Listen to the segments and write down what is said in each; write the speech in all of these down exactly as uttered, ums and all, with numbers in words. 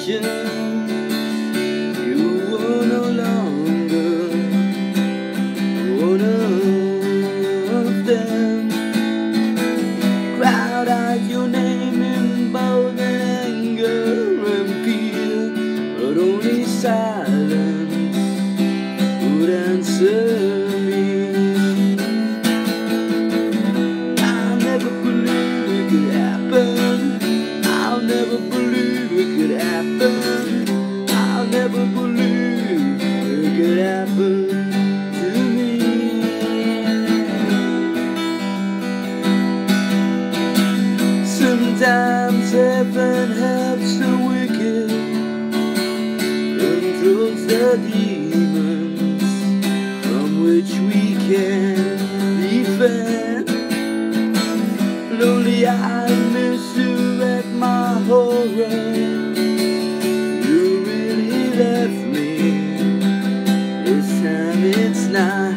attention. You were no longer one of them. Crowd out your name in both anger and fear, but only silence would answer me. I'll never believe it could happen. I'll never believe it could happen. I'll never believe it could happen to me. Sometimes heaven helps the wicked, controls the demons from which we can defend. Lonely eyed misdirect my horror. You really left me. This time it's not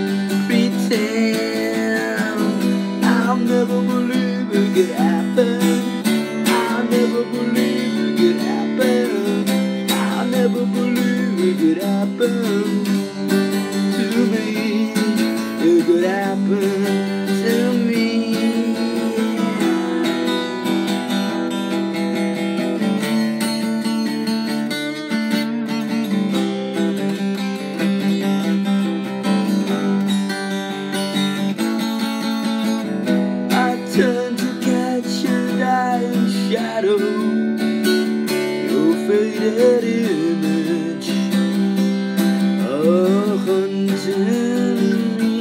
pretend. I'll never believe it could happen. I'll never believe it could happen. I'll never believe it could happen to me. It could happen to me. Turn to catch a dying shadow, your faded image oh, haunting me.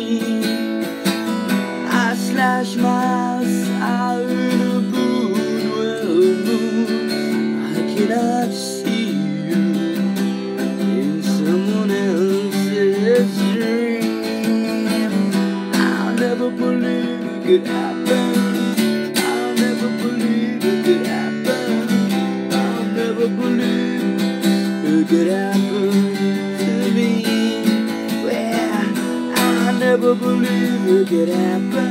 I slash my eyes out in a Boonwell moon. I cannot see you in someone else's dream. I'll never believe it could happen. I'll never believe it could happen. I'll never believe it could happen to me. Well, I'll never believe it could happen.